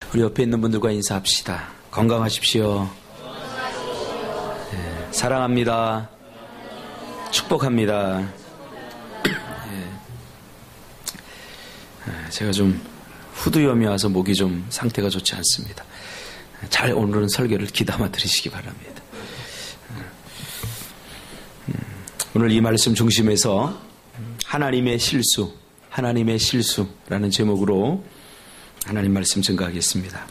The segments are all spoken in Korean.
우리 옆에 있는 분들과 인사합시다. 건강하십시오. 네, 사랑합니다. 축복합니다. 네. 제가 좀 후두염이 와서 목이 좀 상태가 좋지 않습니다. 잘 오늘은 설교를 귀담아 들으시기 바랍니다. 오늘 이 말씀 중심에서 하나님의 실수라는 제목으로 하나님 말씀 증거하겠습니다.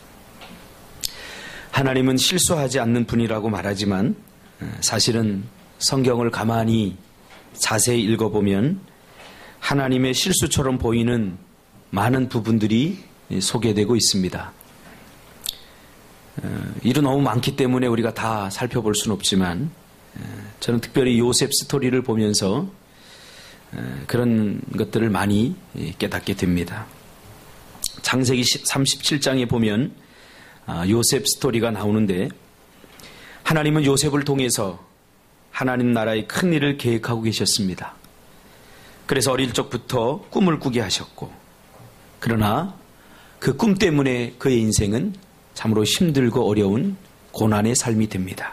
하나님은 실수하지 않는 분이라고 말하지만 사실은 성경을 가만히 자세히 읽어보면 하나님의 실수처럼 보이는 많은 부분들이 소개되고 있습니다. 일은 너무 많기 때문에 우리가 다 살펴볼 수는 없지만 저는 특별히 요셉 스토리를 보면서 그런 것들을 많이 깨닫게 됩니다. 창세기 37장에 보면 요셉 스토리가 나오는데 하나님은 요셉을 통해서 하나님 나라의 큰 일을 계획하고 계셨습니다. 그래서 어릴 적부터 꿈을 꾸게 하셨고 그러나 그 꿈 때문에 그의 인생은 참으로 힘들고 어려운 고난의 삶이 됩니다.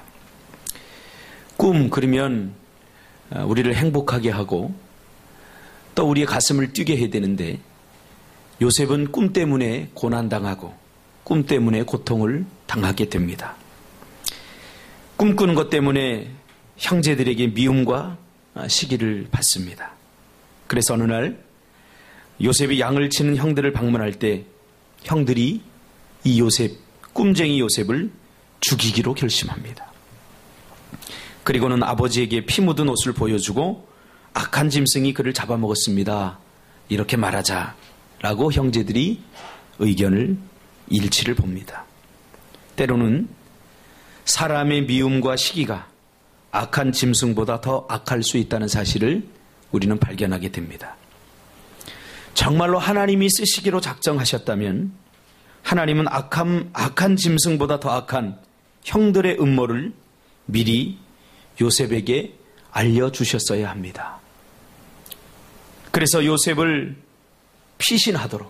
꿈 그러면 우리를 행복하게 하고 또 우리의 가슴을 뛰게 해야 되는데 요셉은 꿈 때문에 고난당하고 꿈 때문에 고통을 당하게 됩니다. 꿈꾸는 것 때문에 형제들에게 미움과 시기를 받습니다. 그래서 어느 날 요셉이 양을 치는 형들을 방문할 때 형들이 이 꿈쟁이 요셉을 죽이기로 결심합니다. 그리고는 아버지에게 피 묻은 옷을 보여주고 악한 짐승이 그를 잡아먹었습니다. 이렇게 말하자라고 형제들이 의견을 일치를 봅니다. 때로는 사람의 미움과 시기가 악한 짐승보다 더 악할 수 있다는 사실을 우리는 발견하게 됩니다. 정말로 하나님이 쓰시기로 작정하셨다면 하나님은 악한 짐승보다 더 악한 형들의 음모를 미리 요셉에게 알려주셨어야 합니다. 그래서 요셉을 피신하도록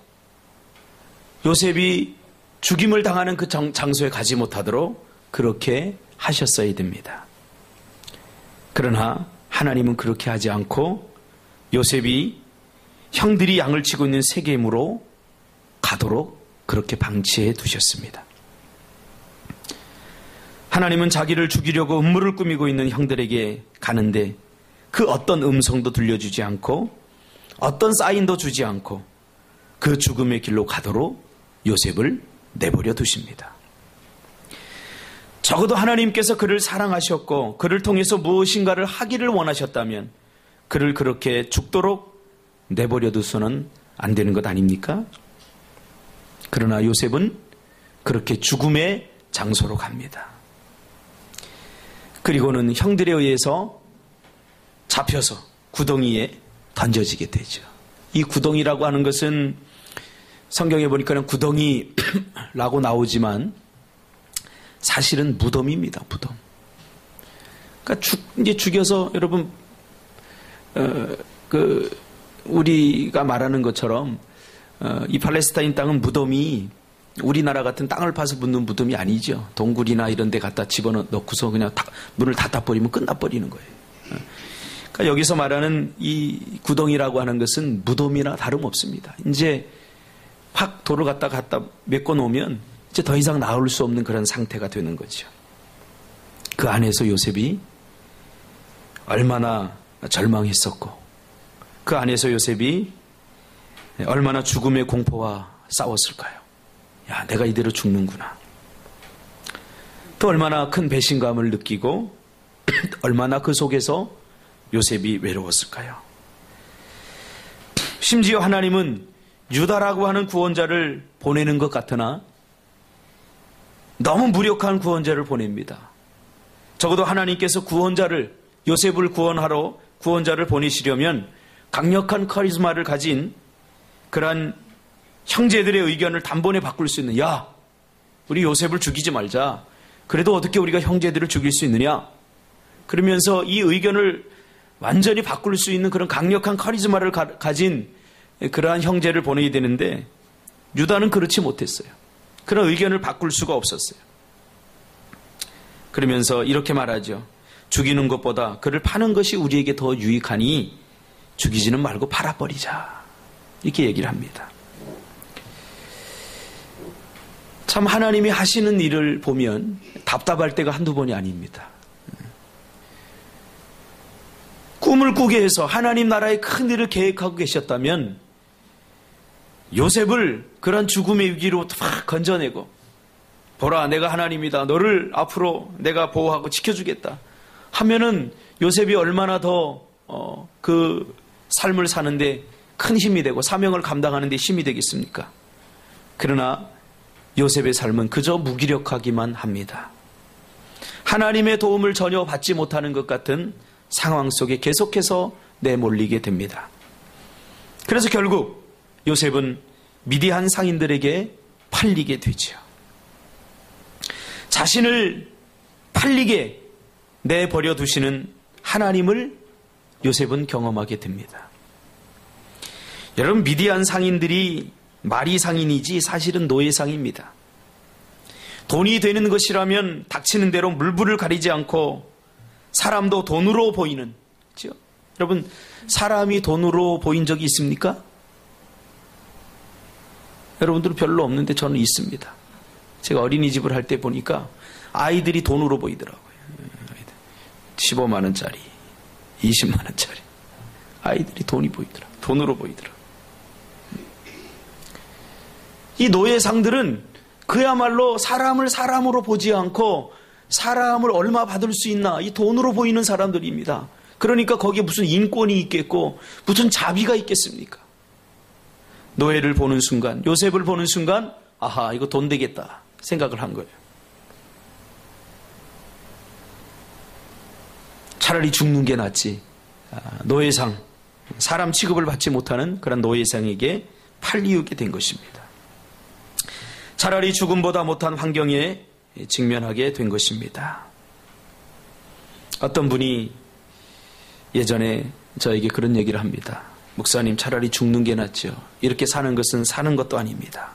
요셉이 죽임을 당하는 그 장소에 가지 못하도록 그렇게 하셨어야 됩니다. 그러나 하나님은 그렇게 하지 않고 요셉이 형들이 양을 치고 있는 세겜으로 가도록 그렇게 방치해 두셨습니다. 하나님은 자기를 죽이려고 음모를 꾸미고 있는 형들에게 가는데 그 어떤 음성도 들려주지 않고 어떤 사인도 주지 않고 그 죽음의 길로 가도록 요셉을 내버려 두십니다. 적어도 하나님께서 그를 사랑하셨고 그를 통해서 무엇인가를 하기를 원하셨다면 그를 그렇게 죽도록 내버려 두서는 안 되는 것 아닙니까? 그러나 요셉은 그렇게 죽음의 장소로 갑니다. 그리고는 형들에 의해서 잡혀서 구덩이에 던져지게 되죠. 이 구덩이라고 하는 것은 성경에 보니까는 구덩이라고 나오지만 사실은 무덤입니다. 무덤. 그러니까 이제 죽여서 여러분 우리가 말하는 것처럼 이 팔레스타인 땅은 무덤이 우리나라 같은 땅을 파서 묻는 무덤이 아니죠. 동굴이나 이런 데 갖다 집어넣고서 그냥 문을 닫아버리면 끝나버리는 거예요. 그러니까 여기서 말하는 이 구덩이라고 하는 것은 무덤이나 다름없습니다. 이제 확 돌을 갖다 메꿔 놓으면 이제 더 이상 나올 수 없는 그런 상태가 되는 거죠. 그 안에서 요셉이 얼마나 절망했었고 그 안에서 요셉이 얼마나 죽음의 공포와 싸웠을까요? 야, 내가 이대로 죽는구나. 또 얼마나 큰 배신감을 느끼고 얼마나 그 속에서 요셉이 외로웠을까요? 심지어 하나님은 유다라고 하는 구원자를 보내는 것 같으나 너무 무력한 구원자를 보냅니다. 적어도 하나님께서 요셉을 구원하러 구원자를 보내시려면 강력한 카리스마를 가진 그러한 형제들의 의견을 단번에 바꿀 수 있는 야, 우리 요셉을 죽이지 말자. 그래도 어떻게 우리가 형제들을 죽일 수 있느냐? 그러면서 이 의견을 완전히 바꿀 수 있는 그런 강력한 카리스마를 가진 그러한 형제를 보내야 되는데 유다는 그렇지 못했어요. 그런 의견을 바꿀 수가 없었어요. 그러면서 이렇게 말하죠. 죽이는 것보다 그를 파는 것이 우리에게 더 유익하니 죽이지는 말고 팔아버리자. 이렇게 얘기를 합니다. 참 하나님이 하시는 일을 보면 답답할 때가 한두 번이 아닙니다. 꿈을 꾸게 해서 하나님 나라의 큰 일을 계획하고 계셨다면 요셉을 그런 죽음의 위기로 막 건져내고 보라 내가 하나님이다. 너를 앞으로 내가 보호하고 지켜주겠다. 하면은 요셉이 얼마나 더 그 삶을 사는데 큰 힘이 되고 사명을 감당하는 데 힘이 되겠습니까? 그러나 요셉의 삶은 그저 무기력하기만 합니다. 하나님의 도움을 전혀 받지 못하는 것 같은 상황 속에 계속해서 내몰리게 됩니다. 그래서 결국 요셉은 미디안 상인들에게 팔리게 되죠. 자신을 팔리게 내버려 두시는 하나님을 요셉은 경험하게 됩니다. 여러분, 미디안 상인들이 마리 상인이지 사실은 노예상입니다. 돈이 되는 것이라면 닥치는 대로 물불을 가리지 않고 사람도 돈으로 보이는, 그렇죠? 여러분, 사람이 돈으로 보인 적이 있습니까? 여러분들은 별로 없는데 저는 있습니다. 제가 어린이집을 할 때 보니까 아이들이 돈으로 보이더라고요. 15만 원짜리, 20만 원짜리. 아이들이 돈으로 보이더라고요. 이 노예상들은 그야말로 사람을 사람으로 보지 않고 사람을 얼마 받을 수 있나, 이 돈으로 보이는 사람들입니다. 그러니까 거기에 무슨 인권이 있겠고 무슨 자비가 있겠습니까? 노예를 보는 순간, 요셉을 보는 순간, 아하, 이거 돈 되겠다 생각을 한 거예요. 차라리 죽는 게 낫지. 노예상, 사람 취급을 받지 못하는 그런 노예상에게 팔리우게 된 것입니다. 차라리 죽음보다 못한 환경에 직면하게 된 것입니다. 어떤 분이 예전에 저에게 그런 얘기를 합니다. 목사님, 차라리 죽는 게 낫죠. 이렇게 사는 것은 사는 것도 아닙니다.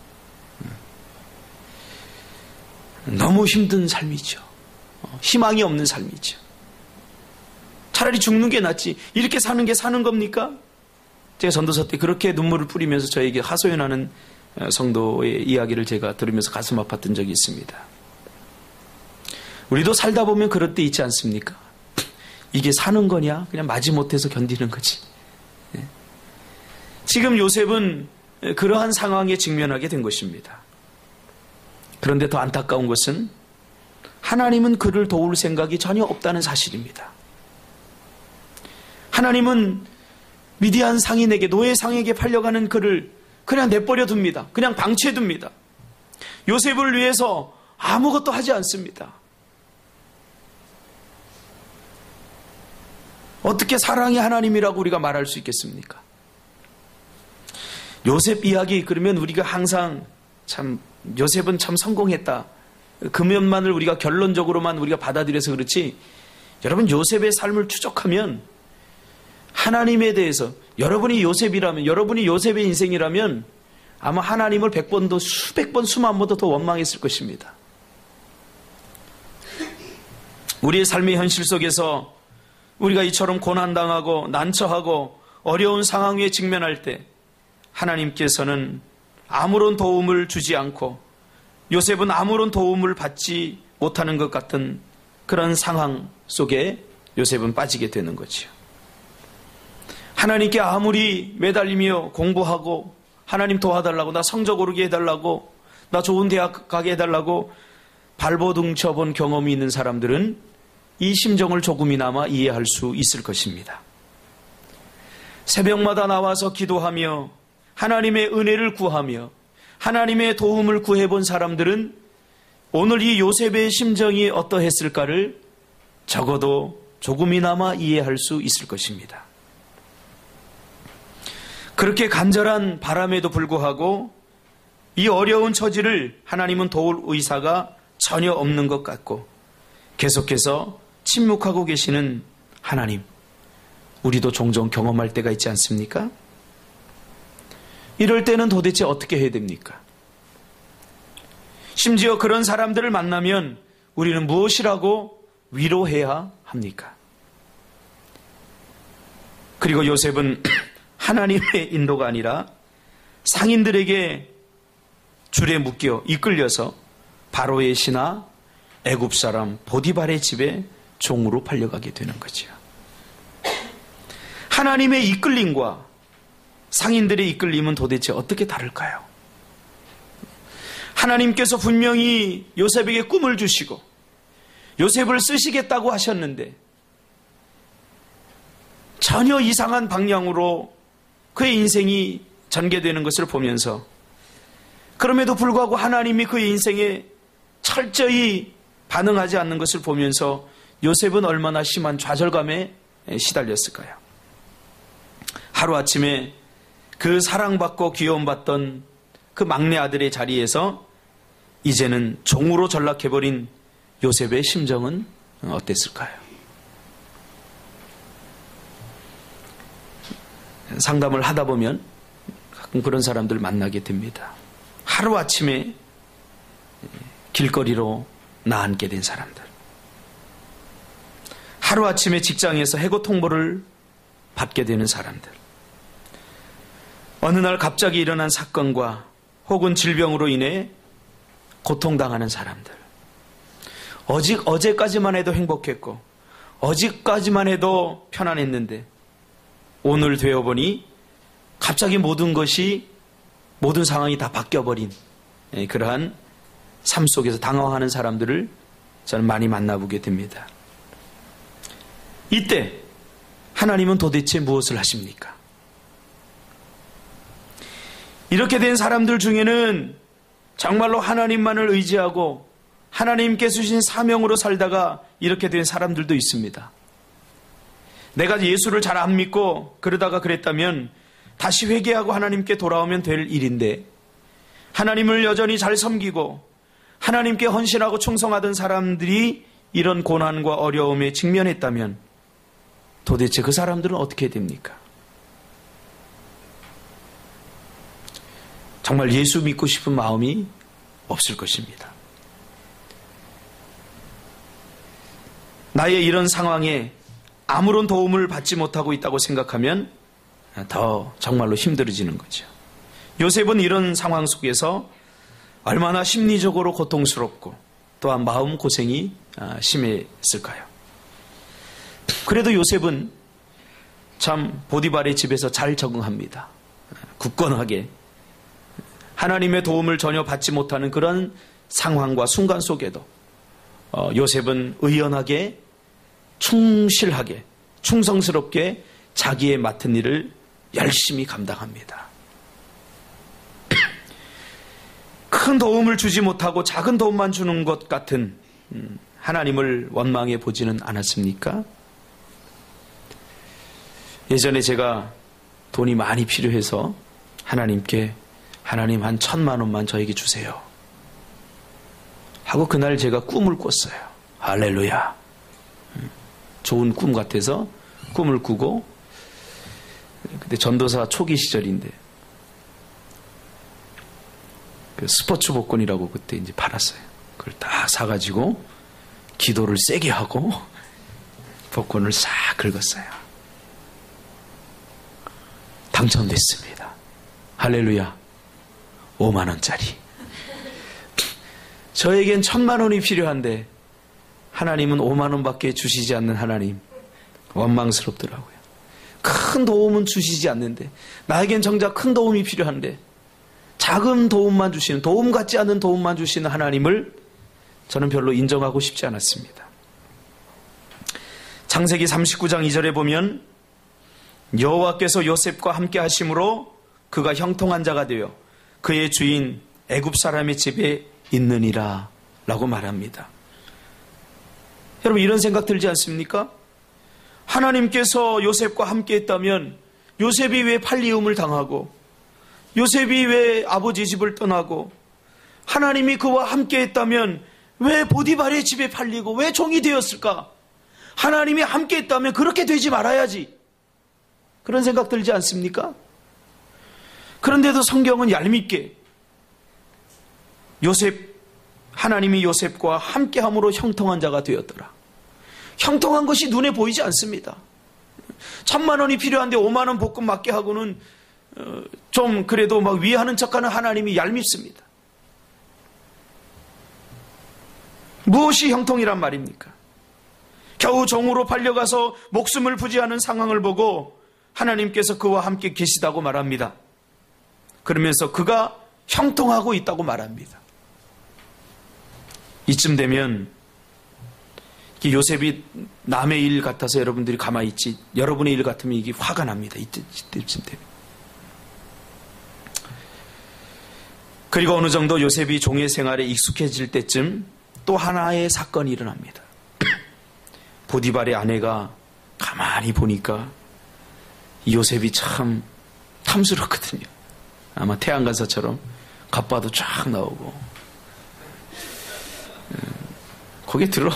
너무 힘든 삶이죠. 희망이 없는 삶이죠. 차라리 죽는 게 낫지. 이렇게 사는 게 사는 겁니까? 제가 전도서 때 그렇게 눈물을 뿌리면서 저에게 하소연하는 성도의 이야기를 제가 들으면서 가슴 아팠던 적이 있습니다. 우리도 살다 보면 그럴 때 있지 않습니까? 이게 사는 거냐? 그냥 마지못해서 견디는 거지. 지금 요셉은 그러한 상황에 직면하게 된 것입니다. 그런데 더 안타까운 것은 하나님은 그를 도울 생각이 전혀 없다는 사실입니다. 하나님은 미디안 상인에게, 노예 상에게 팔려가는 그를 그냥 내버려 둡니다. 그냥 방치해 둡니다. 요셉을 위해서 아무것도 하지 않습니다. 어떻게 사랑의 하나님이라고 우리가 말할 수 있겠습니까? 요셉 이야기, 그러면 우리가 항상 참 요셉은 참 성공했다, 그 면만을 우리가 결론적으로만 우리가 받아들여서 그렇지, 여러분 요셉의 삶을 추적하면 하나님에 대해서, 여러분이 요셉이라면, 여러분이 요셉의 인생이라면 아마 하나님을 100번도 수백 번 수만 번도 더 원망했을 것입니다. 우리의 삶의 현실 속에서 우리가 이처럼 고난당하고 난처하고 어려운 상황 위에 직면할 때 하나님께서는 아무런 도움을 주지 않고 요셉은 아무런 도움을 받지 못하는 것 같은 그런 상황 속에 요셉은 빠지게 되는 거죠. 하나님께 아무리 매달리며 공부하고 하나님 도와달라고, 나 성적 오르게 해달라고, 나 좋은 대학 가게 해달라고 발버둥 쳐본 경험이 있는 사람들은 이 심정을 조금이나마 이해할 수 있을 것입니다. 새벽마다 나와서 기도하며 하나님의 은혜를 구하며 하나님의 도움을 구해본 사람들은 오늘 이 요셉의 심정이 어떠했을까를 적어도 조금이나마 이해할 수 있을 것입니다. 그렇게 간절한 바람에도 불구하고 이 어려운 처지를 하나님은 도울 의사가 전혀 없는 것 같고 계속해서 침묵하고 계시는 하나님, 우리도 종종 경험할 때가 있지 않습니까? 이럴 때는 도대체 어떻게 해야 됩니까? 심지어 그런 사람들을 만나면 우리는 무엇이라고 위로해야 합니까? 그리고 요셉은 하나님의 인도가 아니라 상인들에게 줄에 묶여 이끌려서 바로의 신하 애굽 사람 보디발의 집에 종으로 팔려가게 되는 거죠. 하나님의 이끌림과 상인들의 이끌림은 도대체 어떻게 다를까요? 하나님께서 분명히 요셉에게 꿈을 주시고 요셉을 쓰시겠다고 하셨는데 전혀 이상한 방향으로 그의 인생이 전개되는 것을 보면서 그럼에도 불구하고 하나님이 그의 인생에 철저히 반응하지 않는 것을 보면서 요셉은 얼마나 심한 좌절감에 시달렸을까요? 하루아침에 그 사랑받고 귀여움받던 그 막내 아들의 자리에서 이제는 종으로 전락해버린 요셉의 심정은 어땠을까요? 상담을 하다 보면 가끔 그런 사람들 만나게 됩니다. 하루아침에 길거리로 나앉게 된 사람들. 하루아침에 직장에서 해고 통보를 받게 되는 사람들. 어느 날 갑자기 일어난 사건과 혹은 질병으로 인해 고통당하는 사람들. 어제까지만 해도 행복했고 어제까지만 해도 편안했는데 오늘 되어보니 갑자기 모든 상황이 다 바뀌어버린 그러한 삶 속에서 당황하는 사람들을 저는 많이 만나보게 됩니다. 이때 하나님은 도대체 무엇을 하십니까? 이렇게 된 사람들 중에는 정말로 하나님만을 의지하고 하나님께서 주신 사명으로 살다가 이렇게 된 사람들도 있습니다. 내가 예수를 잘 안 믿고 그러다가 그랬다면 다시 회개하고 하나님께 돌아오면 될 일인데 하나님을 여전히 잘 섬기고 하나님께 헌신하고 충성하던 사람들이 이런 고난과 어려움에 직면했다면 도대체 그 사람들은 어떻게 됩니까? 정말 예수 믿고 싶은 마음이 없을 것입니다. 나의 이런 상황에 아무런 도움을 받지 못하고 있다고 생각하면 더 정말로 힘들어지는 거죠. 요셉은 이런 상황 속에서 얼마나 심리적으로 고통스럽고 또한 마음 고생이 심했을까요? 그래도 요셉은 참 보디발의 집에서 잘 적응합니다. 굳건하게 하나님의 도움을 전혀 받지 못하는 그런 상황과 순간 속에도 요셉은 의연하게 충실하게 충성스럽게 자기의 맡은 일을 열심히 감당합니다. 큰 도움을 주지 못하고 작은 도움만 주는 것 같은 하나님을 원망해 보지는 않았습니까? 예전에 제가 돈이 많이 필요해서 하나님께 하나님 한 1,000만 원만 저에게 주세요 하고 그날 제가 꿈을 꿨어요. 할렐루야. 좋은 꿈 같아서 꿈을 꾸고 그때 전도사 초기 시절인데 그 스포츠 복권이라고 그때 이제 팔았어요. 그걸 다 사가지고 기도를 세게 하고 복권을 싹 긁었어요. 당첨됐습니다. 할렐루야. 5만 원짜리. 저에겐 1,000만 원이 필요한데 하나님은 5만 원밖에 주시지 않는 하나님. 원망스럽더라고요. 큰 도움은 주시지 않는데 나에겐 정작 큰 도움이 필요한데 작은 도움만 주시는, 도움 같지 않은 도움만 주시는 하나님을 저는 별로 인정하고 싶지 않았습니다. 창세기 39장 2절에 보면 여호와께서 요셉과 함께 하심으로 그가 형통한 자가 되어 그의 주인 애굽 사람의 집에 있느니라 라고 말합니다. 여러분 이런 생각 들지 않습니까? 하나님께서 요셉과 함께 했다면 요셉이 왜 팔리움을 당하고 요셉이 왜 아버지 집을 떠나고 하나님이 그와 함께 했다면 왜 보디발의 집에 팔리고 왜 종이 되었을까? 하나님이 함께 했다면 그렇게 되지 말아야지. 그런 생각 들지 않습니까? 그런데도 성경은 얄밉게 요셉 하나님이 요셉과 함께함으로 형통한 자가 되었더라. 형통한 것이 눈에 보이지 않습니다. 1,000만 원이 필요한데 5만 원 볶음 맞게 하고는 좀 그래도 막 위하는 척하는 하나님이 얄밉습니다. 무엇이 형통이란 말입니까? 겨우 종으로 팔려가서 목숨을 부지하는 상황을 보고 하나님께서 그와 함께 계시다고 말합니다. 그러면서 그가 형통하고 있다고 말합니다. 이쯤 되면 요셉이 남의 일 같아서 여러분들이 가만히 있지, 여러분의 일 같으면 이게 화가 납니다. 이때쯤 되면. 그리고 어느 정도 요셉이 종의 생활에 익숙해질 때쯤 또 하나의 사건이 일어납니다. 보디발의 아내가 가만히 보니까 요셉이 참 탐스럽거든요. 아마 태양간사처럼 갓바도 쫙 나오고 거기에 들어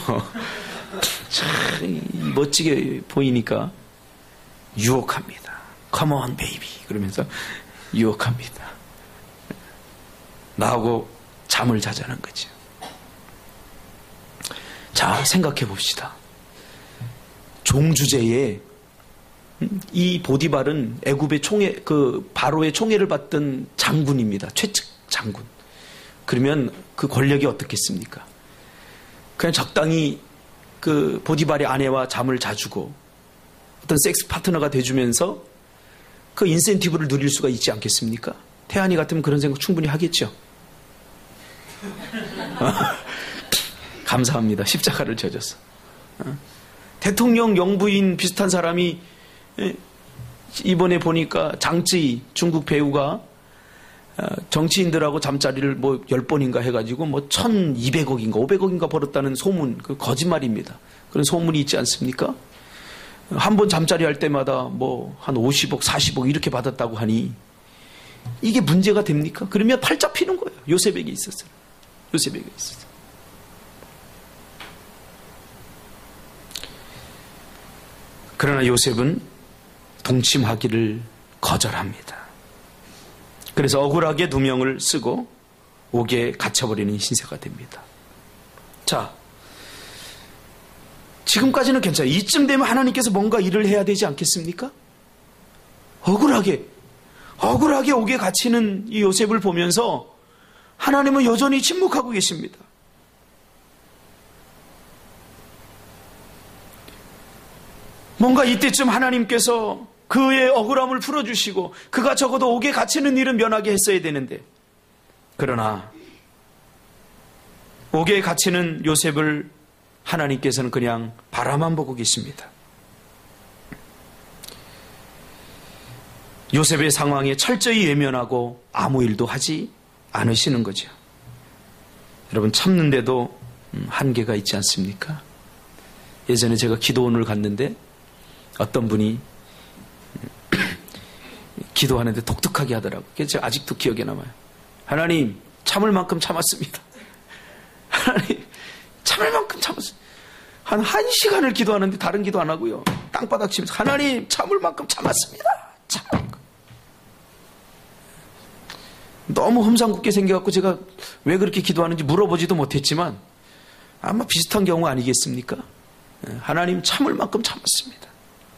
참 멋지게 보이니까 유혹합니다. Come on baby 그러면서 유혹합니다. 나하고 잠을 자자는 거죠. 자, 생각해 봅시다. 종 주제에 이 보디발은 애굽의 총회, 바로의 총애를 받던 장군입니다. 최측 장군. 그러면 그 권력이 어떻겠습니까? 그냥 적당히 그 보디발의 아내와 잠을 자주고 어떤 섹스 파트너가 돼주면서 그 인센티브를 누릴 수가 있지 않겠습니까? 태안이 같으면 그런 생각 충분히 하겠죠. 감사합니다. 십자가를 져줘서. 대통령 영부인 비슷한 사람이 이번에 보니까 장쯔이 중국 배우가 정치인들하고 잠자리를 뭐 10번인가 해가지고 뭐 1,200억인가 500억인가 벌었다는 소문, 그 거짓말입니다. 그런 소문이 있지 않습니까? 한 번 잠자리 할 때마다 뭐 한 50억, 40억 이렇게 받았다고 하니 이게 문제가 됩니까? 그러면 팔자 피는 거예요. 요셉에게 있었어요. 요셉에게 있었어요. 그러나 요셉은 동침하기를 거절합니다. 그래서 억울하게 누명을 쓰고 옥에 갇혀버리는 신세가 됩니다. 자, 지금까지는 괜찮아요. 이쯤 되면 하나님께서 뭔가 일을 해야 되지 않겠습니까? 억울하게 옥에 갇히는 이 요셉을 보면서 하나님은 여전히 침묵하고 계십니다. 뭔가 이때쯤 하나님께서 그의 억울함을 풀어주시고 그가 적어도 옥에 갇히는 일은 면하게 했어야 되는데, 그러나 옥에 갇히는 요셉을 하나님께서는 그냥 바라만 보고 계십니다. 요셉의 상황에 철저히 외면하고 아무 일도 하지 않으시는 거죠. 여러분, 참는데도 한계가 있지 않습니까? 예전에 제가 기도원을 갔는데 어떤 분이 기도하는데 독특하게 하더라고요. 그래서 제가 아직도 기억에 남아요. 하나님, 참을 만큼 참았습니다. 하나님, 참을 만큼 참았습니다. 한 1시간을 기도하는데 다른 기도 안 하고요. 땅바닥 치면서 하나님, 참을 만큼 참았습니다. 참을 만큼. 너무 험상궂게 생겨갖고 제가 왜 그렇게 기도하는지 물어보지도 못했지만 아마 비슷한 경우 아니겠습니까? 하나님, 참을 만큼 참았습니다.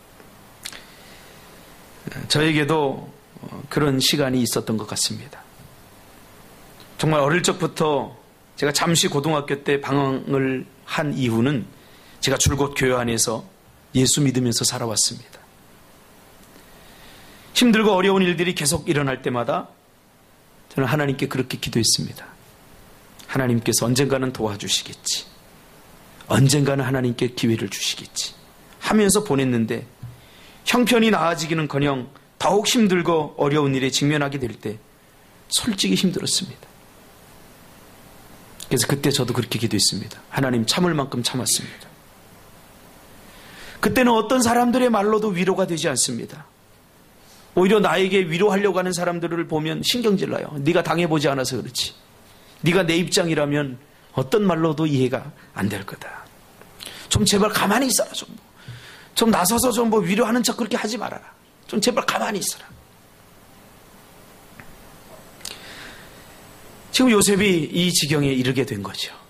저에게도 그런 시간이 있었던 것 같습니다. 정말 어릴 적부터 제가 잠시 고등학교 때 방황을 한 이후는 제가 줄곧 교회 안에서 예수 믿으면서 살아왔습니다. 힘들고 어려운 일들이 계속 일어날 때마다 저는 하나님께 그렇게 기도했습니다. 하나님께서 언젠가는 도와주시겠지. 언젠가는 하나님께 기회를 주시겠지 하면서 보냈는데, 형편이 나아지기는커녕 더욱 힘들고 어려운 일에 직면하게 될 때 솔직히 힘들었습니다. 그래서 그때 저도 그렇게 기도했습니다. 하나님, 참을 만큼 참았습니다. 그때는 어떤 사람들의 말로도 위로가 되지 않습니다. 오히려 나에게 위로하려고 하는 사람들을 보면 신경질 나요. 네가 당해보지 않아서 그렇지. 네가 내 입장이라면 어떤 말로도 이해가 안 될 거다. 좀 제발 가만히 있어라. 좀 나서서 좀 뭐 위로하는 척 그렇게 하지 말아라. 좀 제발 가만히 있어라. 지금 요셉이 이 지경에 이르게 된 거죠.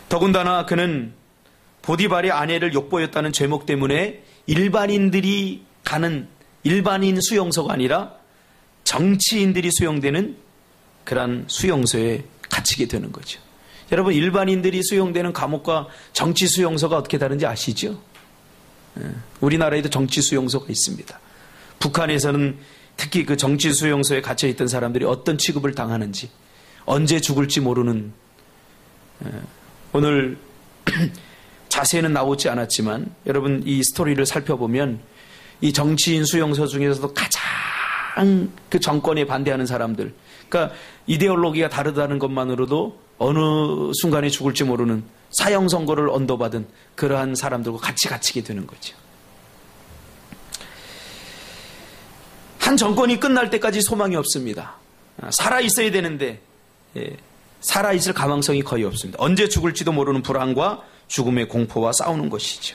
더군다나 그는 보디발의 아내를 욕보였다는 죄목 때문에 일반인들이 가는 일반인 수용소가 아니라 정치인들이 수용되는 그런 수용소에 갇히게 되는 거죠. 여러분, 일반인들이 수용되는 감옥과 정치 수용소가 어떻게 다른지 아시죠? 우리나라에도 정치 수용소가 있습니다. 북한에서는 특히 그 정치 수용소에 갇혀 있던 사람들이 어떤 취급을 당하는지, 언제 죽을지 모르는, 오늘 자세히는 나오지 않았지만 여러분 이 스토리를 살펴보면 이 정치인 수용소 중에서도 가장 그 정권에 반대하는 사람들, 그러니까 이데올로기가 다르다는 것만으로도 어느 순간에 죽을지 모르는 사형 선고를 언도받은 그러한 사람들과 같이 갇히게 되는 거죠. 한 정권이 끝날 때까지 소망이 없습니다. 살아 있어야 되는데 살아 있을 가망성이 거의 없습니다. 언제 죽을지도 모르는 불안과 죽음의 공포와 싸우는 것이죠.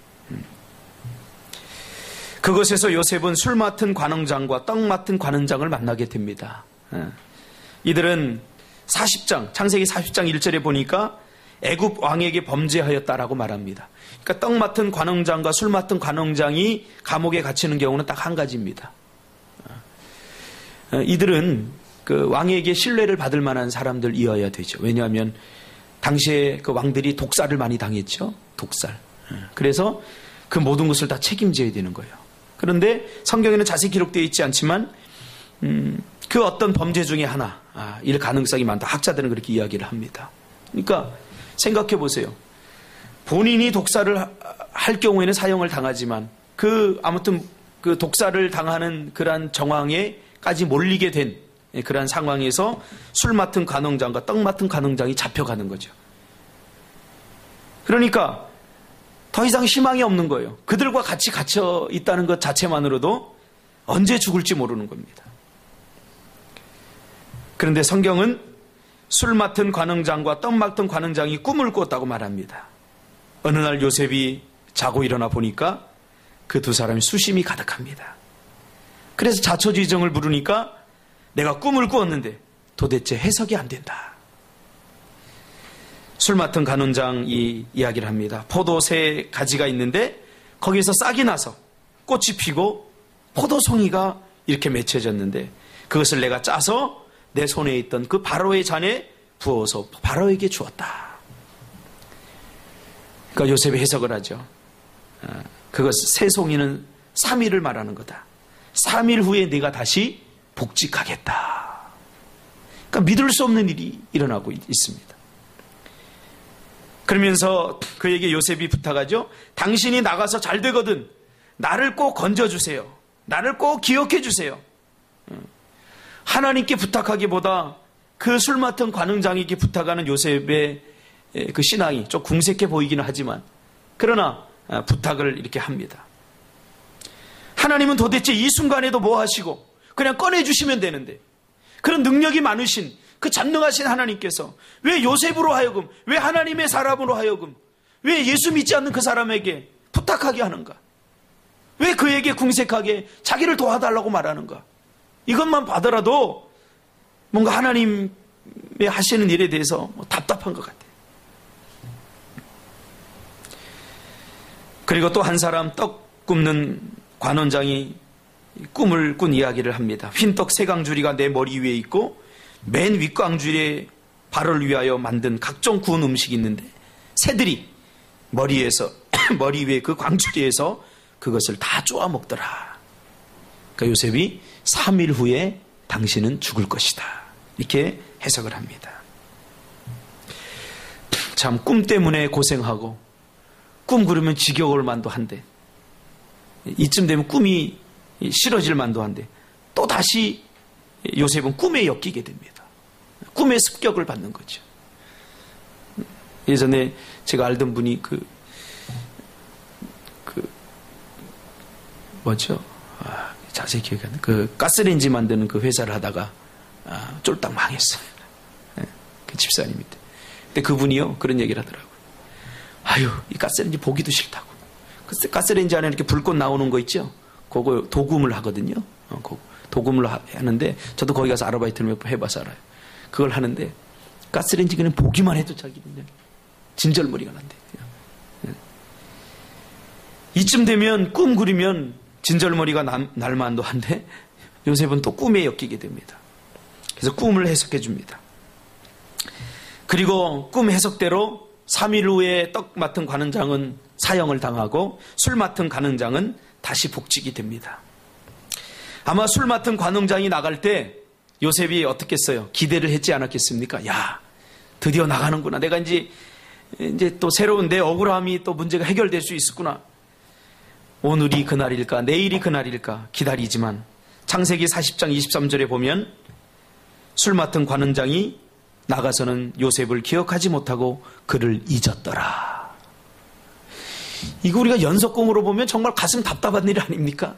그것에서 요셉은 술 맡은 관원장과 떡 맡은 관원장을 만나게 됩니다. 이들은 40장, 창세기 40장 1절에 보니까 애굽 왕에게 범죄하였다라고 말합니다. 그러니까 떡 맡은 관원장과 술 맡은 관원장이 감옥에 갇히는 경우는 딱 한 가지입니다. 이들은 그 왕에게 신뢰를 받을 만한 사람들이어야 되죠. 왜냐하면 당시에 그 왕들이 독살을 많이 당했죠. 독살. 그래서 그 모든 것을 다 책임져야 되는 거예요. 그런데 성경에는 자세히 기록되어 있지 않지만 그 어떤 범죄 중에 하나, 일 가능성이 많다. 학자들은 그렇게 이야기를 합니다. 그러니까 생각해 보세요. 본인이 독살을 할 경우에는 사형을 당하지만 아무튼 그 독살을 당하는 그러한 정황에까지 몰리게 된 그러한 상황에서 술 맡은 관원장과 떡 맡은 관원장이 잡혀가는 거죠. 그러니까 더 이상 희망이 없는 거예요. 그들과 같이 갇혀 있다는 것 자체만으로도 언제 죽을지 모르는 겁니다. 그런데 성경은 술 맡은 관원장과 떡 맡은 관원장이 꿈을 꿨다고 말합니다. 어느 날 요셉이 자고 일어나 보니까 그 두 사람이 수심이 가득합니다. 그래서 자초지종을 부르니까 내가 꿈을 꾸었는데 도대체 해석이 안 된다. 술 맡은 관원장이 이야기를 합니다. 포도 세 가지가 있는데 거기서 싹이 나서 꽃이 피고 포도송이가 이렇게 맺혀졌는데 그것을 내가 짜서 내 손에 있던 그 바로의 잔에 부어서 바로에게 주었다. 그러니까 요셉이 해석을 하죠. 그것 세 송이는 3일을 말하는 거다. 3일 후에 네가 다시 복직하겠다. 그러니까 믿을 수 없는 일이 일어나고 있습니다. 그러면서 그에게 요셉이 부탁하죠. 당신이 나가서 잘 되거든 나를 꼭 건져주세요. 나를 꼭 기억해 주세요. 하나님께 부탁하기보다 그 술 맡은 관원장에게 부탁하는 요셉의 그 신앙이 좀 궁색해 보이기는 하지만 그러나 부탁을 이렇게 합니다. 하나님은 도대체 이 순간에도 뭐 하시고 그냥 꺼내주시면 되는데 그런 능력이 많으신 그 전능하신 하나님께서 왜 요셉으로 하여금, 왜 하나님의 사람으로 하여금, 왜 예수 믿지 않는 그 사람에게 부탁하게 하는가? 왜 그에게 궁색하게 자기를 도와달라고 말하는가? 이것만 봐더라도 뭔가 하나님의 하시는 일에 대해서 답답한 것 같아요. 그리고 또 한 사람 떡 굽는 관원장이 꿈을 꾼 이야기를 합니다. 흰떡 3강줄이가 내 머리 위에 있고 맨 윗강줄에 발을 위하여 만든 각종 구운 음식이 있는데 새들이 머리 위에 그 광주리에서 그것을 다 쪼아 먹더라. 그러니까 요셉이 3일 후에 당신은 죽을 것이다. 이렇게 해석을 합니다. 참 꿈 때문에 고생하고 꿈 꾸르면 지겨울 만도 한데 이쯤 되면 꿈이 싫어질 만도 한데 또 다시 요셉은 꿈에 엮이게 됩니다. 꿈의 습격을 받는 거죠. 예전에 제가 알던 분이 자세히 기억이 안 나요. 가스레인지 만드는 그 회사를 하다가 쫄딱 망했어요. 그 집사님인데. 근데 그분이요 그런 얘기를 하더라고요. 아유, 이 가스레인지 보기도 싫다고. 가스레인지 안에 이렇게 불꽃 나오는 거 있죠? 그거 도금을 하거든요. 도금을 하는데 저도 거기 가서 아르바이트를 몇 번 해봐서 알아요. 그걸 하는데 가스레인지 그냥 보기만 해도 자기는 진절머리가 난대요. 이쯤 되면 꿈 꾸리면 진절머리가 날 만도 한데 요셉은 또 꿈에 엮이게 됩니다. 그래서 꿈을 해석해 줍니다. 그리고 꿈 해석대로 3일 후에 떡 맡은 관원장은 사형을 당하고 술 맡은 관원장은 다시 복직이 됩니다. 아마 술 맡은 관원장이 나갈 때 요셉이 어떻게 했어요? 기대를 했지 않았겠습니까? 야, 드디어 나가는구나. 내가 이제 또 새로운 내 억울함이 또 문제가 해결될 수 있었구나. 오늘이 그날일까? 내일이 그날일까? 기다리지만 창세기 40장 23절에 보면 술 맡은 관원장이 나가서는 요셉을 기억하지 못하고 그를 잊었더라. 이거 우리가 연속공으로 보면 정말 가슴 답답한 일 아닙니까?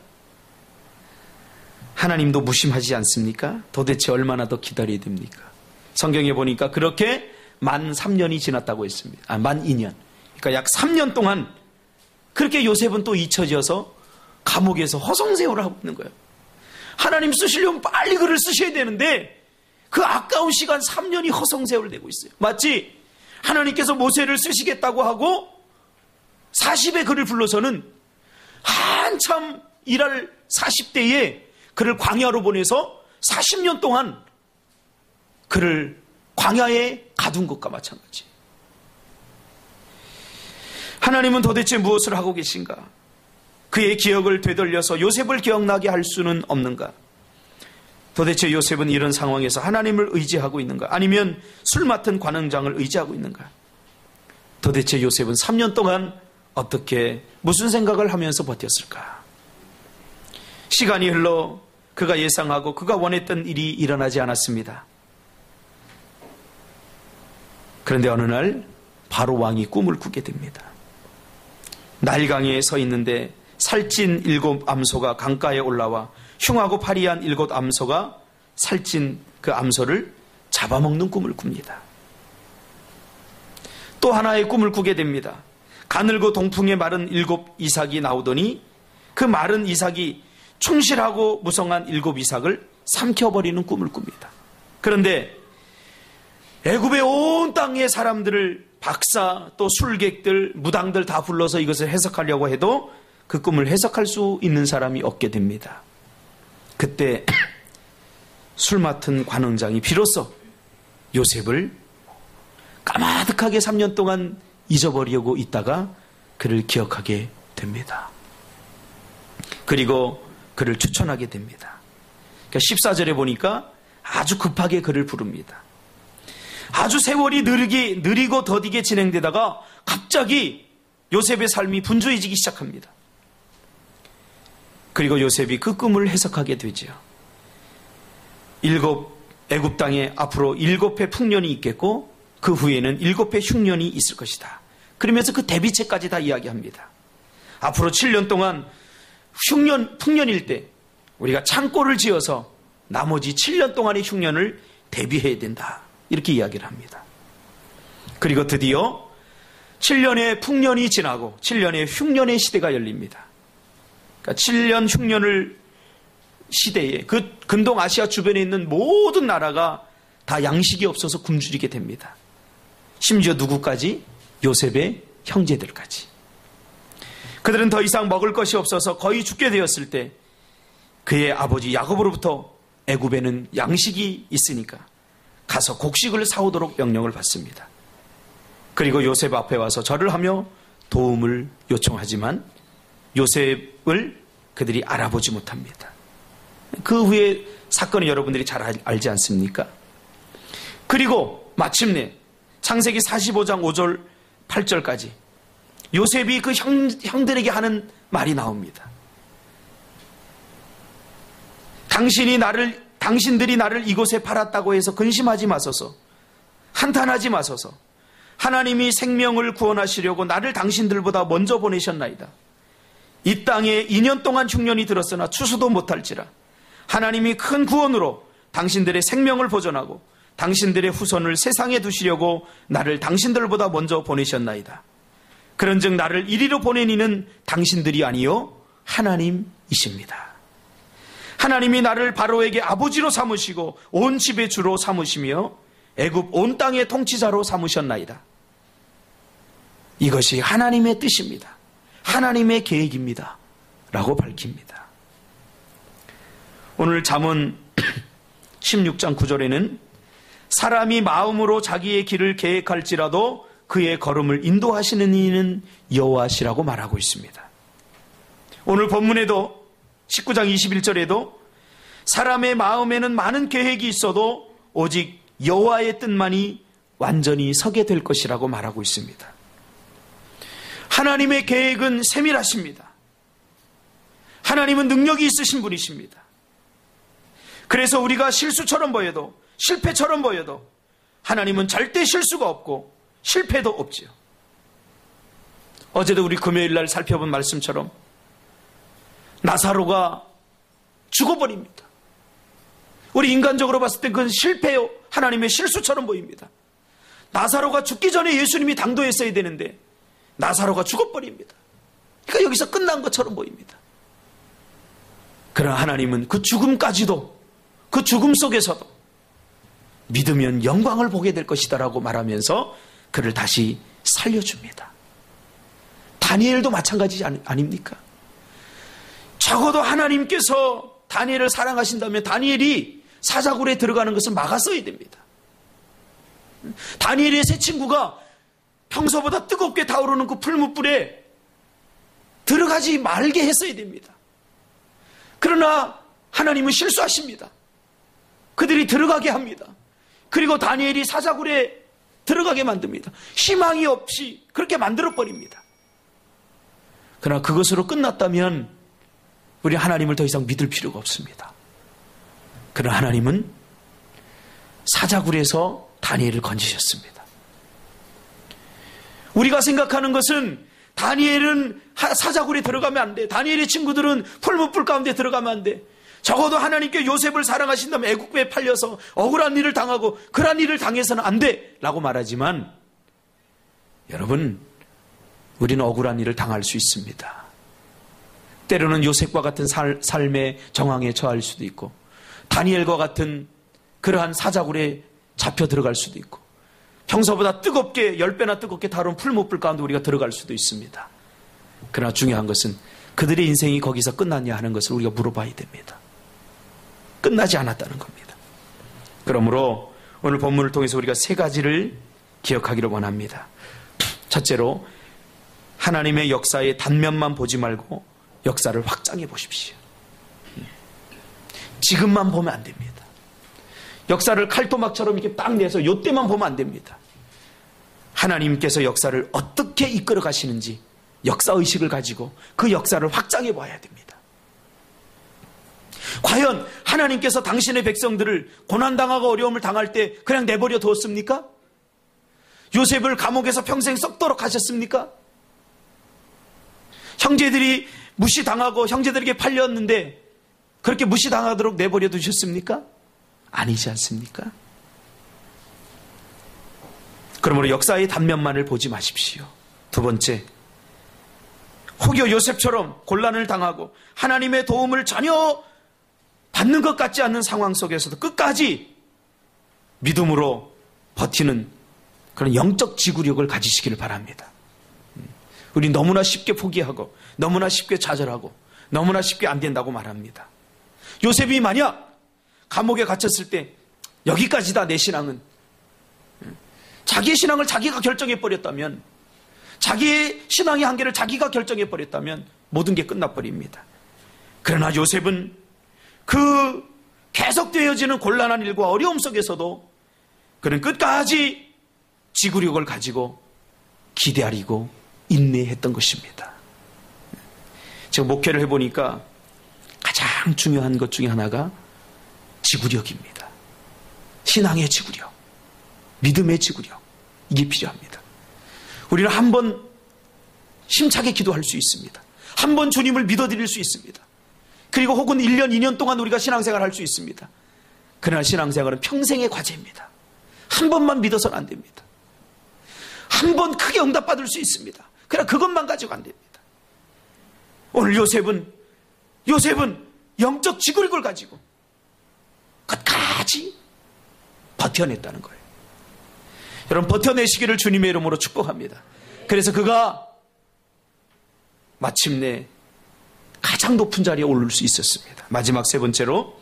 하나님도 무심하지 않습니까? 도대체 얼마나 더 기다려야 됩니까? 성경에 보니까 그렇게 만 3년이 지났다고 했습니다. 만 2년. 그러니까 약 3년 동안 그렇게 요셉은 또 잊혀져서 감옥에서 허송세월을 하고 있는 거예요. 하나님 쓰시려면 빨리 글을 쓰셔야 되는데 그 아까운 시간 3년이 허송세월 되고 있어요. 맞지? 하나님께서 모세를 쓰시겠다고 하고 40의 글을 불러서는 한참 일할 40대에 그를 광야로 보내서 40년 동안 그를 광야에 가둔 것과 마찬가지. 하나님은 도대체 무엇을 하고 계신가? 그의 기억을 되돌려서 요셉을 기억나게 할 수는 없는가? 도대체 요셉은 이런 상황에서 하나님을 의지하고 있는가? 아니면 술 맡은 관원장을 의지하고 있는가? 도대체 요셉은 3년 동안 어떻게 무슨 생각을 하면서 버텼을까? 시간이 흘러 그가 예상하고 그가 원했던 일이 일어나지 않았습니다. 그런데 어느 날 바로 왕이 꿈을 꾸게 됩니다. 나일강에 서 있는데 살찐 7 암소가 강가에 올라와 흉하고 파리한 7 암소가 살찐 그 암소를 잡아먹는 꿈을 꿉니다. 또 하나의 꿈을 꾸게 됩니다. 가늘고 동풍에 마른 7 이삭이 나오더니 그 마른 이삭이 충실하고 무성한 7 이삭을 삼켜버리는 꿈을 꿉니다. 그런데 애굽의 온 땅의 사람들을 박사 또 술객들 무당들 다 불러서 이것을 해석하려고 해도 그 꿈을 해석할 수 있는 사람이 없게 됩니다. 그때 술 맡은 관원장이 비로소 요셉을 까마득하게 3년 동안 잊어버리려고 있다가 그를 기억하게 됩니다. 그리고 그를 추천하게 됩니다. 그러니까 14절에 보니까 아주 급하게 그를 부릅니다. 아주 세월이 느리고 더디게 진행되다가 갑자기 요셉의 삶이 분주해지기 시작합니다. 그리고 요셉이 그 꿈을 해석하게 되죠. 7 애굽 땅에 앞으로 7회 풍년이 있겠고 그 후에는 7회 흉년이 있을 것이다. 그러면서 그 대비책까지 다 이야기합니다. 앞으로 7년 동안 풍년일 때 우리가 창고를 지어서 나머지 7년 동안의 흉년을 대비해야 된다. 이렇게 이야기를 합니다. 그리고 드디어 7년의 풍년이 지나고 7년의 흉년의 시대가 열립니다. 그러니까 7년 흉년을 시대에 그 근동 아시아 주변에 있는 모든 나라가 다 양식이 없어서 굶주리게 됩니다. 심지어 누구까지? 요셉의 형제들까지. 그들은 더 이상 먹을 것이 없어서 거의 죽게 되었을 때 그의 아버지 야곱으로부터 애굽에는 양식이 있으니까 가서 곡식을 사오도록 명령을 받습니다. 그리고 요셉 앞에 와서 절을 하며 도움을 요청하지만 요셉을 그들이 알아보지 못합니다. 그 후에 사건을 여러분들이 잘 알지 않습니까? 그리고 마침내 창세기 45장 5절 8절까지 요셉이 그 형들에게 하는 말이 나옵니다. 당신들이 나를 이곳에 팔았다고 해서 근심하지 마소서. 한탄하지 마소서. 하나님이 생명을 구원하시려고 나를 당신들보다 먼저 보내셨나이다. 이 땅에 2년 동안 흉년이 들었으나 추수도 못할지라 하나님이 큰 구원으로 당신들의 생명을 보존하고 당신들의 후손을 세상에 두시려고 나를 당신들보다 먼저 보내셨나이다. 그런즉 나를 이리로 보낸 이는 당신들이 아니요 하나님이십니다. 하나님이 나를 바로에게 아버지로 삼으시고 온 집의 주로 삼으시며 애굽 온 땅의 통치자로 삼으셨나이다. 이것이 하나님의 뜻입니다. 하나님의 계획입니다. 라고 밝힙니다. 오늘 잠언 16장 9절에는 사람이 마음으로 자기의 길을 계획할지라도 그의 걸음을 인도하시는 이는 여호와시라고 말하고 있습니다. 오늘 본문에도 19장 21절에도 사람의 마음에는 많은 계획이 있어도 오직 여호와의 뜻만이 완전히 서게 될 것이라고 말하고 있습니다. 하나님의 계획은 세밀하십니다. 하나님은 능력이 있으신 분이십니다. 그래서 우리가 실수처럼 보여도 실패처럼 보여도 하나님은 절대 실수가 없고 실패도 없지요. 어제도 우리 금요일 날 살펴본 말씀처럼 나사로가 죽어버립니다. 우리 인간적으로 봤을 때 그건 실패요. 하나님의 실수처럼 보입니다. 나사로가 죽기 전에 예수님이 당도했어야 되는데 나사로가 죽어버립니다. 그러니까 여기서 끝난 것처럼 보입니다. 그러나 하나님은 그 죽음까지도 그 죽음 속에서도 믿으면 영광을 보게 될 것이다 라고 말하면서 그를 다시 살려줍니다. 다니엘도 마찬가지 아닙니까? 적어도 하나님께서 다니엘을 사랑하신다면 다니엘이 사자굴에 들어가는 것을 막았어야 됩니다. 다니엘의 세 친구가 평소보다 뜨겁게 타오르는 그 풀무불에 들어가지 말게 했어야 됩니다. 그러나 하나님은 실수하십니다. 그들이 들어가게 합니다. 그리고 다니엘이 사자굴에 들어가게 만듭니다. 희망이 없이 그렇게 만들어버립니다. 그러나 그것으로 끝났다면 우리 하나님을 더 이상 믿을 필요가 없습니다. 그러나 하나님은 사자굴에서 다니엘을 건지셨습니다. 우리가 생각하는 것은 다니엘은 사자굴에 들어가면 안 돼. 다니엘의 친구들은 풀무불 가운데 들어가면 안 돼. 적어도 하나님께 요셉을 사랑하신다면 애국배에 팔려서 억울한 일을 당하고 그러한 일을 당해서는 안 돼 라고 말하지만 여러분, 우리는 억울한 일을 당할 수 있습니다. 때로는 요셉과 같은 삶의 정황에 처할 수도 있고 다니엘과 같은 그러한 사자굴에 잡혀 들어갈 수도 있고 평소보다 뜨겁게 10배나 뜨겁게 다룬 풀무불 가운데 우리가 들어갈 수도 있습니다. 그러나 중요한 것은 그들의 인생이 거기서 끝났냐 하는 것을 우리가 물어봐야 됩니다. 끝나지 않았다는 겁니다. 그러므로 오늘 본문을 통해서 우리가 세 가지를 기억하기를 원합니다. 첫째로 하나님의 역사의 단면만 보지 말고 역사를 확장해 보십시오. 지금만 보면 안 됩니다. 역사를 칼토막처럼 이렇게 딱 내서 요때만 보면 안 됩니다. 하나님께서 역사를 어떻게 이끌어 가시는지 역사의식을 가지고 그 역사를 확장해 봐야 됩니다. 과연 하나님께서 당신의 백성들을 고난당하고 어려움을 당할 때 그냥 내버려 두었습니까? 요셉을 감옥에서 평생 썩도록 하셨습니까? 형제들이 무시당하고 형제들에게 팔렸는데 그렇게 무시당하도록 내버려 두셨습니까? 아니지 않습니까? 그러므로 역사의 단면만을 보지 마십시오. 두 번째, 혹여 요셉처럼 곤란을 당하고 하나님의 도움을 전혀 받는 것 같지 않는 상황 속에서도 끝까지 믿음으로 버티는 그런 영적 지구력을 가지시기를 바랍니다. 우리 너무나 쉽게 포기하고 너무나 쉽게 좌절하고 너무나 쉽게 안 된다고 말합니다. 요셉이 만약 감옥에 갇혔을 때 여기까지다 내 신앙은, 자기의 신앙을 자기가 결정해버렸다면, 자기의 신앙의 한계를 자기가 결정해버렸다면 모든 게 끝나버립니다. 그러나 요셉은 그 계속되어지는 곤란한 일과 어려움 속에서도 그는 끝까지 지구력을 가지고 기다리고 인내했던 것입니다. 제가 목회를 해보니까 가장 중요한 것 중에 하나가 지구력입니다. 신앙의 지구력, 믿음의 지구력, 이게 필요합니다. 우리는 한번 힘차게 기도할 수 있습니다. 한 번 주님을 믿어드릴 수 있습니다. 그리고 혹은 1년, 2년 동안 우리가 신앙생활을 할 수 있습니다. 그러나 신앙생활은 평생의 과제입니다. 한 번만 믿어서는 안 됩니다. 한 번 크게 응답받을 수 있습니다. 그러나 그것만 가지고 안 됩니다. 오늘 요셉은 영적 지구력을 가지고 끝까지 버텨냈다는 거예요. 여러분, 버텨내시기를 주님의 이름으로 축복합니다. 그래서 그가 마침내 가장 높은 자리에 오를 수 있었습니다. 마지막 세 번째로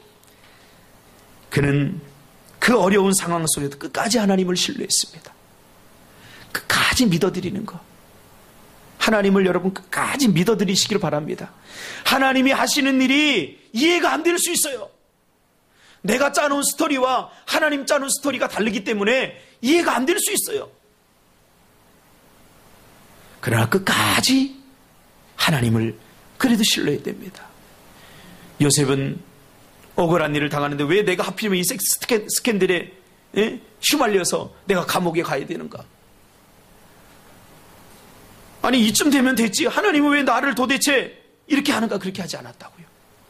그는 그 어려운 상황 속에도 끝까지 하나님을 신뢰했습니다. 끝까지 믿어드리는 것. 하나님을 여러분 끝까지 믿어드리시길 바랍니다. 하나님이 하시는 일이 이해가 안 될 수 있어요. 내가 짜놓은 스토리와 하나님 짜놓은 스토리가 다르기 때문에 이해가 안 될 수 있어요. 그러나 끝까지 하나님을 그래도 신뢰해야 됩니다. 요셉은 억울한 일을 당하는데 왜 내가 하필이면 이 섹스 스캔들에 휘말려서 내가 감옥에 가야 되는가? 아니 이쯤 되면 됐지. 하나님은 왜 나를 도대체 이렇게 하는가? 그렇게 하지 않았다고요.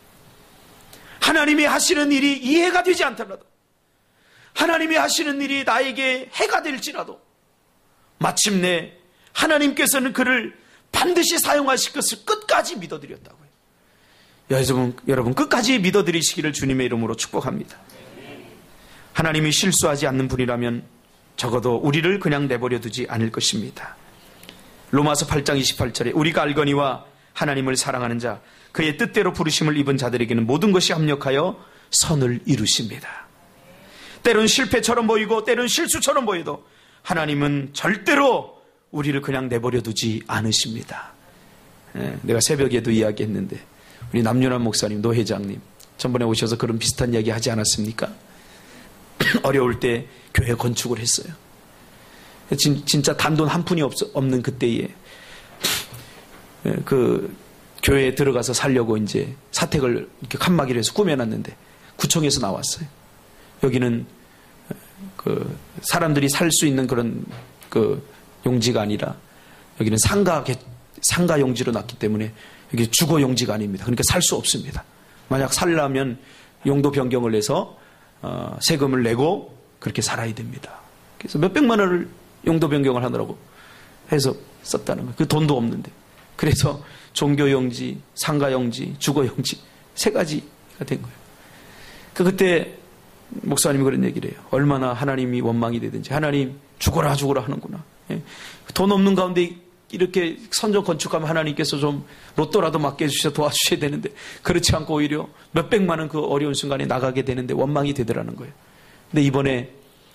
하나님이 하시는 일이 이해가 되지 않더라도, 하나님이 하시는 일이 나에게 해가 될지라도 마침내 하나님께서는 그를 반드시 사용하실 것을 끝까지 믿어드렸다고요. 여러분 끝까지 믿어드리시기를 주님의 이름으로 축복합니다. 하나님이 실수하지 않는 분이라면 적어도 우리를 그냥 내버려 두지 않을 것입니다. 로마서 8장 28절에 우리가 알거니와 하나님을 사랑하는 자 그의 뜻대로 부르심을 입은 자들에게는 모든 것이 합력하여 선을 이루십니다. 때론 실패처럼 보이고 때론 실수처럼 보여도 하나님은 절대로 우리를 그냥 내버려 두지 않으십니다. 내가 새벽에도 이야기했는데 우리 남윤환 목사님, 노 회장님 전번에 오셔서 그런 비슷한 이야기 하지 않았습니까? 어려울 때 교회 건축을 했어요. 진짜 단돈 한 푼이 없는 그때에 그 교회에 들어가서 살려고 이제 사택을 이렇게 칸막이를 해서 꾸며놨는데 구청에서 나왔어요. 여기는 그 사람들이 살 수 있는 그런 그 용지가 아니라 여기는 상가 용지로 놨기 때문에 여기 주거 용지가 아닙니다. 그러니까 살 수 없습니다. 만약 살려면 용도 변경을 해서 세금을 내고 그렇게 살아야 됩니다. 그래서 몇백만 원을 용도 변경을 하느라고 해서 썼다는 거예요. 그 돈도 없는데. 그래서 종교용지, 상가용지, 주거용지 세 가지가 된 거예요. 그때 목사님이 그런 얘기를 해요. 얼마나 하나님이 원망이 되든지 하나님 죽어라 하는구나. 돈 없는 가운데 이렇게 선전 건축하면 하나님께서 좀 로또라도 맞게 해주셔서 도와주셔야 되는데 그렇지 않고 오히려 몇백만 원 그 어려운 순간에 나가게 되는데 원망이 되더라는 거예요. 근데 이번에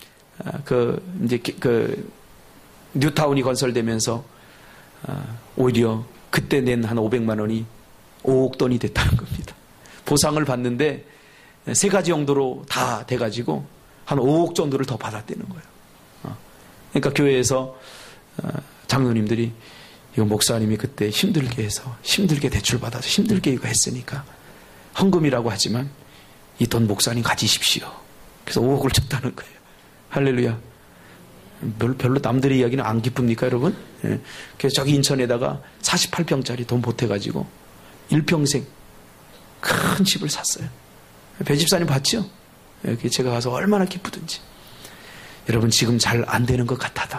뉴타운이 건설되면서 오히려 그때 낸 한 500만 원이 5억 돈이 됐다는 겁니다. 보상을 받는데 세 가지 정도로 다 돼가지고 한 5억 정도를 더 받았다는 거예요. 그러니까 교회에서 장로님들이 이거 목사님이 그때 힘들게 해서 힘들게 대출받아서 힘들게 이거 했으니까 헌금이라고 하지만 이 돈 목사님 가지십시오. 그래서 5억을 줬다는 거예요. 할렐루야. 별로 남들의 이야기는 안 기쁩니까 여러분? 그래서 저기 인천에다가 48평짜리 돈 보태가지고 일평생 큰 집을 샀어요. 배집사님 봤죠? 제가 가서 얼마나 기쁘든지. 여러분 지금 잘 안 되는 것 같아도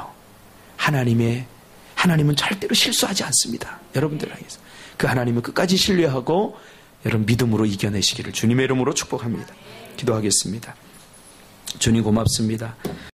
하나님은 절대로 실수하지 않습니다. 여러분들 향해서 그 하나님을 끝까지 신뢰하고 여러분 믿음으로 이겨내시기를 주님의 이름으로 축복합니다. 기도하겠습니다. 주님 고맙습니다.